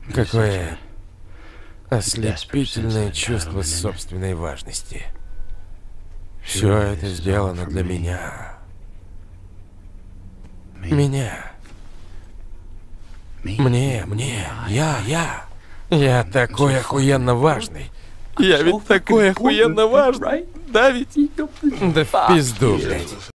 Какое ослепительное чувство собственной важности. Все это сделано для меня. Меня. Мне. Я такой охуенно важный. Я ведь такой охуенно важный. Да ведь? Да в пизду, блядь.